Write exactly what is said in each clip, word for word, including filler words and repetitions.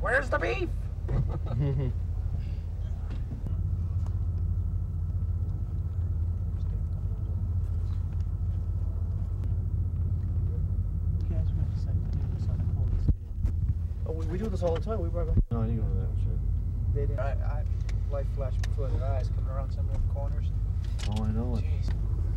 Where's the beef? Oh, we, we do this all the time. We brought back. No, you know that shit. They didn't. I, I, light flashed before their eyes coming around some of the corners. Oh, I know it. Jeez.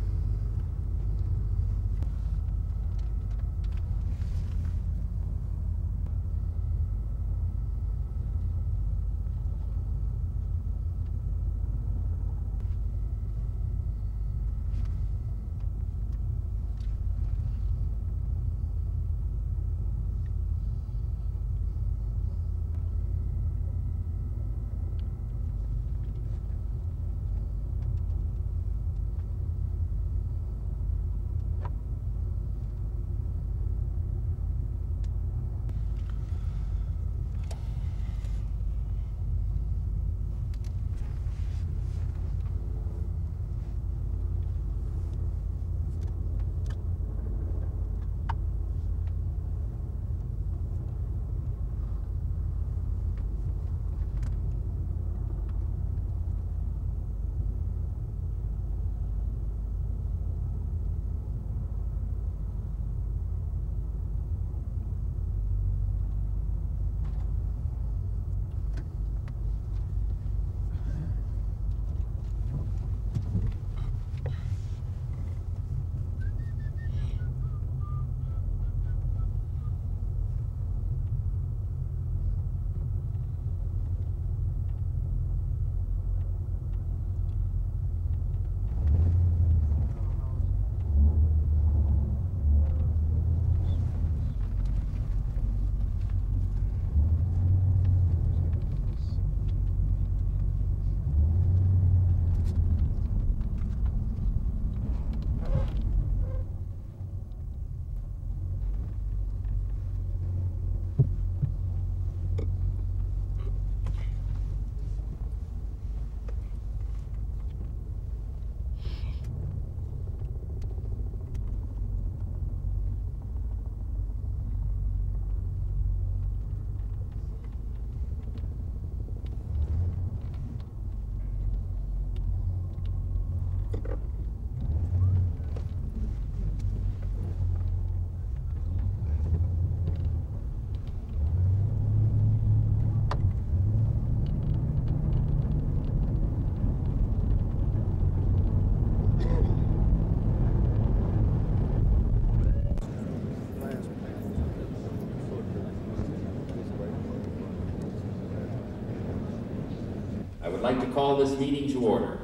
I would like to call this meeting to order.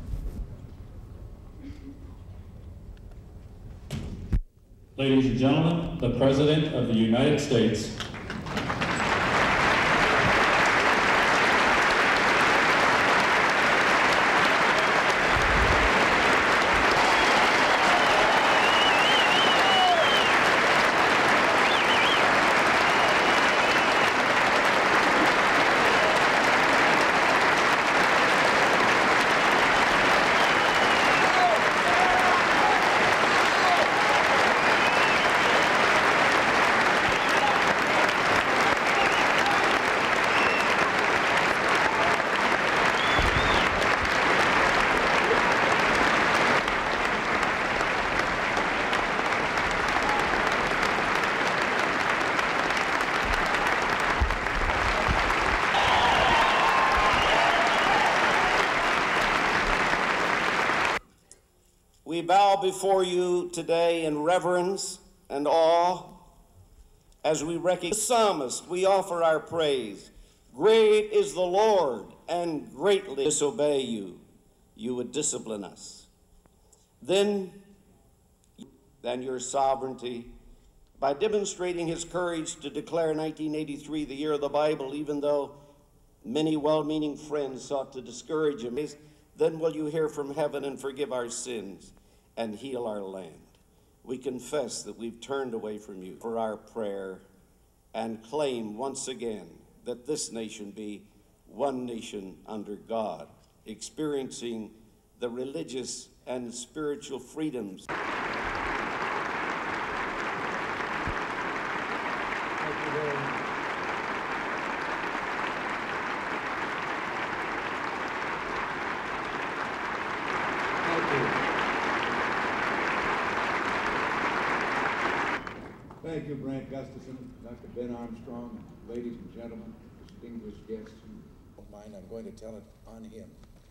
Ladies and gentlemen, the President of the United States. We bow before you today in reverence and awe as we recognize the psalmist. We offer our praise. Great is the Lord, and greatly disobey you. You would discipline us. Then, than your sovereignty, by demonstrating his courage to declare nineteen eighty-three the year of the Bible, even though many well-meaning friends sought to discourage him, then will you hear from heaven and forgive our sins and heal our land. We confess that we've turned away from you for our prayer and claim once again that this nation be one nation under God, experiencing the religious and spiritual freedoms. Thank you very much. Thank you, Brant Gustafson, Doctor Ben Armstrong, and ladies and gentlemen, distinguished guests. Don't mind, I'm going to tell it on him.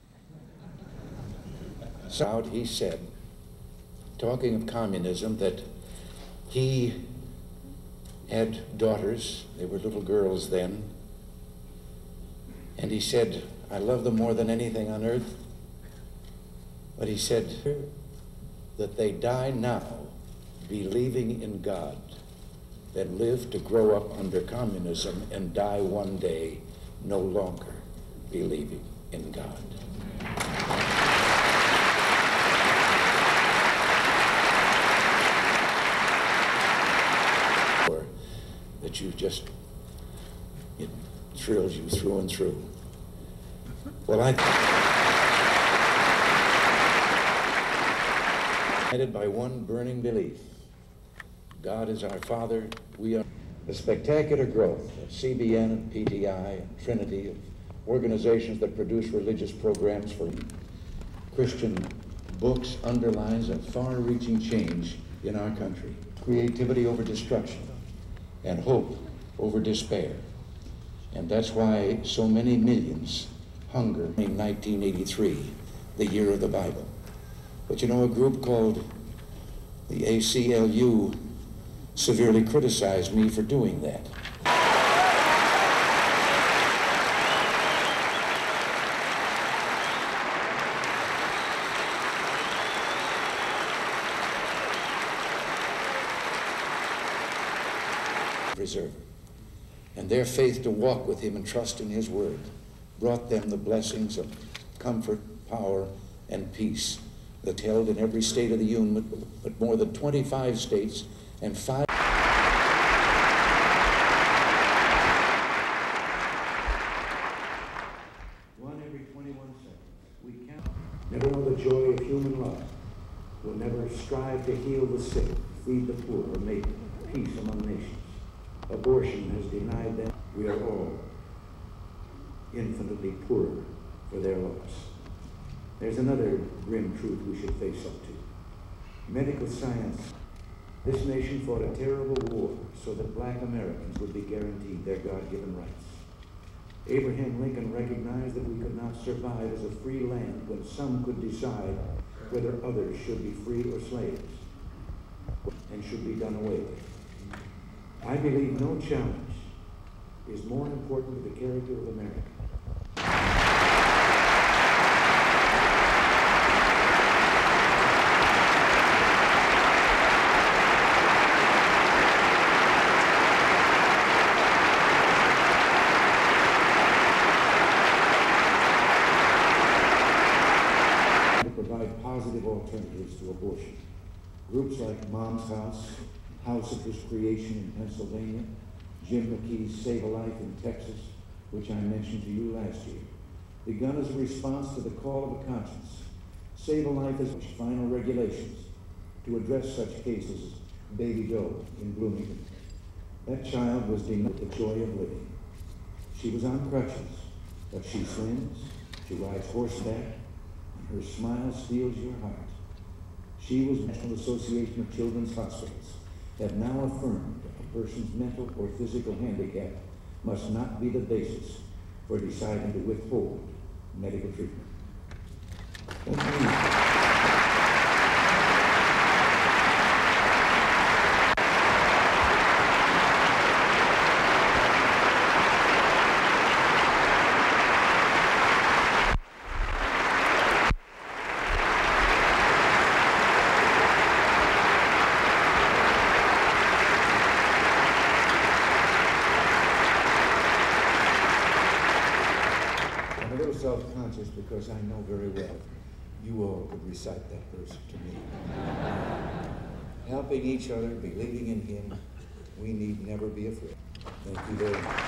So he said, talking of communism, that he had daughters, they were little girls then, and he said, I love them more than anything on earth, but he said that they die now believing in God than live to grow up under communism and die one day no longer believing in God. That you just, it thrills you through and through. Well, I guided by one burning belief. God is our Father, we are. The spectacular growth of C B N and P T I and Trinity, of organizations that produce religious programs for Christian books, underlines a far-reaching change in our country. Creativity over destruction, and hope over despair. And that's why so many millions hunger in nineteen eighty-three, the year of the Bible. But you know, a group called the A C L U severely criticized me for doing that. Preserver. And their faith to walk with him and trust in his word brought them the blessings of comfort, power, and peace that held in every state of the Union, but more than twenty-five states and five. One every twenty-one seconds. We can't never know the joy of human love. Will never strive to heal the sick, feed the poor, or make peace among nations. Abortion has denied them. We are all infinitely poorer for their loss. There's another grim truth we should face up to. Medical science. This nation fought a terrible war so that black Americans would be guaranteed their God-given rights. Abraham Lincoln recognized that we could not survive as a free land when some could decide whether others should be free or slaves and should be done away with. I believe no challenge is more important to the character of America. To provide positive alternatives to abortion. Groups like Mom's House, House of His Creation in Pennsylvania, Jim McKee's Save a Life in Texas, which I mentioned to you last year, begun as a response to the call of a conscience. Save a Life is final regulations to address such cases as Baby Doe in Bloomington. That child was denied the joy of living. She was on crutches, but she swims, she rides horseback, and her smile steals your heart. She was National Association of Children's Hospitals have now affirmed that a person's mental or physical handicap must not be the basis for deciding to withhold medical treatment. That means self-conscious because I know very well you all could recite that verse to me. Helping each other, believing in him, we need never be afraid. Thank you very much.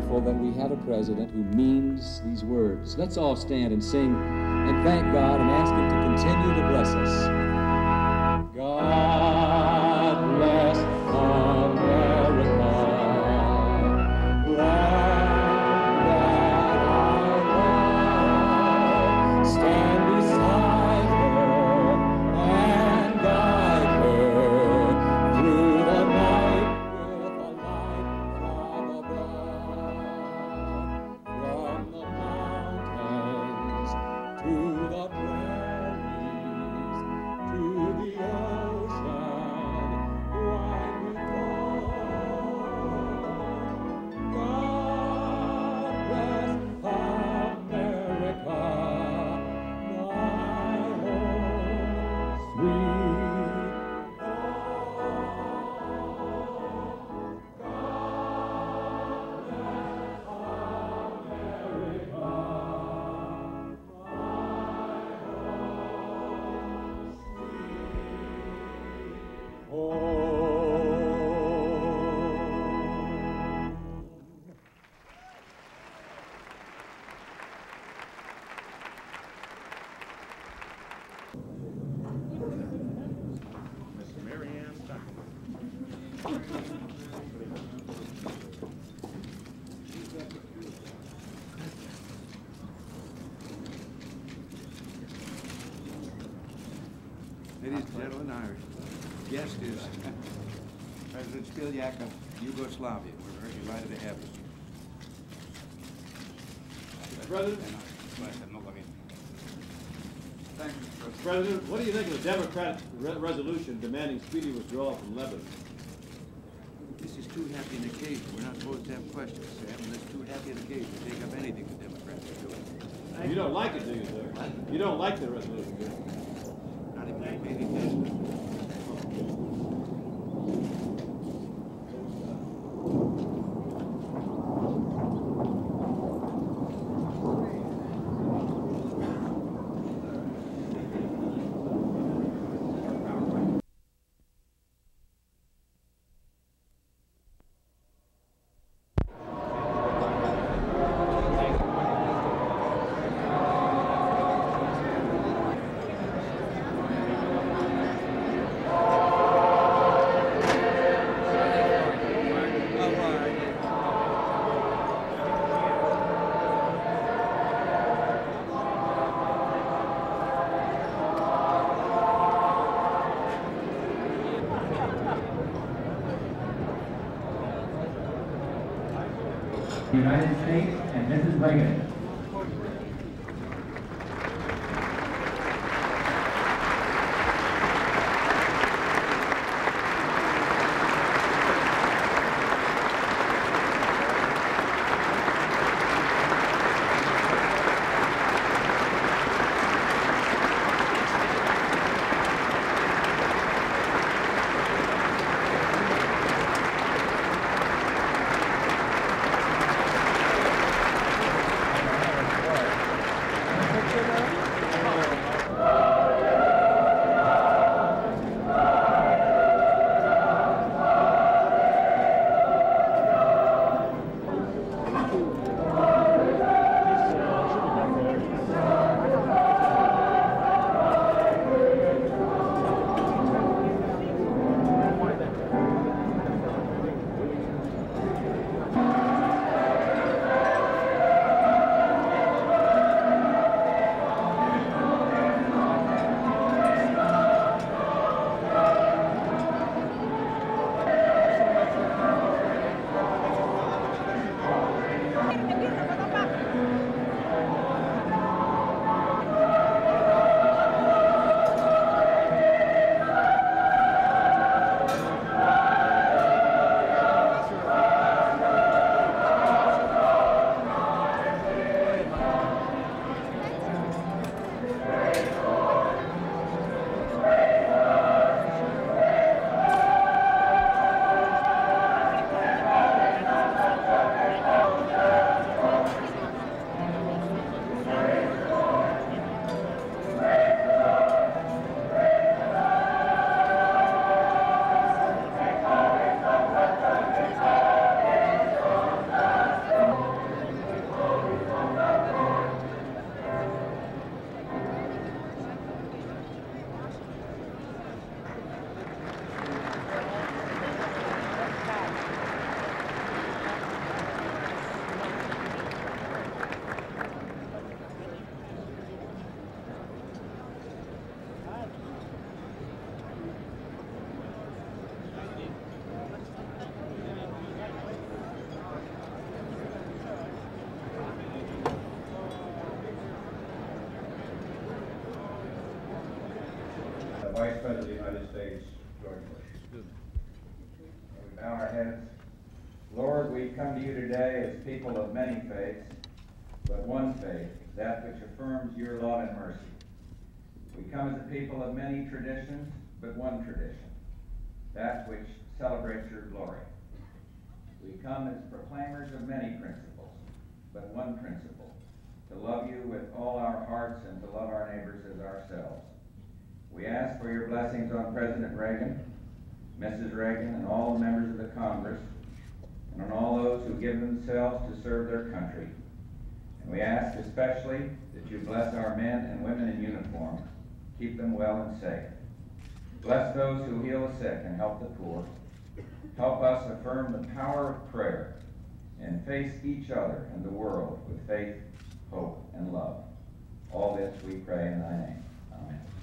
wonderful that we have a president who means these words. Let's all stand and sing and thank God and ask him to continue to bless us. God bless America, land that I love. Stand beside her and guide her through the night with a light from above. From the mountains to the prairies, to the ocean, wide we go. God bless America, my home, sweet Ladies and gentlemen, our guest is President Spiljak of Yugoslavia. We're very delighted to have you. Mister President, Thank you, Mister President, what do you think of the Democrat re resolution demanding speedy withdrawal from Lebanon? This is too happy an occasion. We're not supposed to have questions, Sam. And this is too happy an occasion to take up anything the Democrats are doing. You don't like it, do you, sir? You don't like the resolution, do you? Not even make any business. United States and Missus Reagan. Vice President of the United States, George Bush. We bow our heads. Lord, we come to you today as people of many faiths, but one faith, that which affirms your love and mercy. We come as a people of many traditions, but one tradition, that which celebrates your glory. We come as proclaimers of many principles, but one principle, to love you with all our hearts and to love our neighbors as ourselves. We ask for your blessings on President Reagan, Missus Reagan, and all the members of the Congress, and on all those who give themselves to serve their country. And we ask especially that you bless our men and women in uniform, keep them well and safe. Bless those who heal the sick and help the poor. Help us affirm the power of prayer and face each other and the world with faith, hope, and love. All this we pray in thy name. Amen.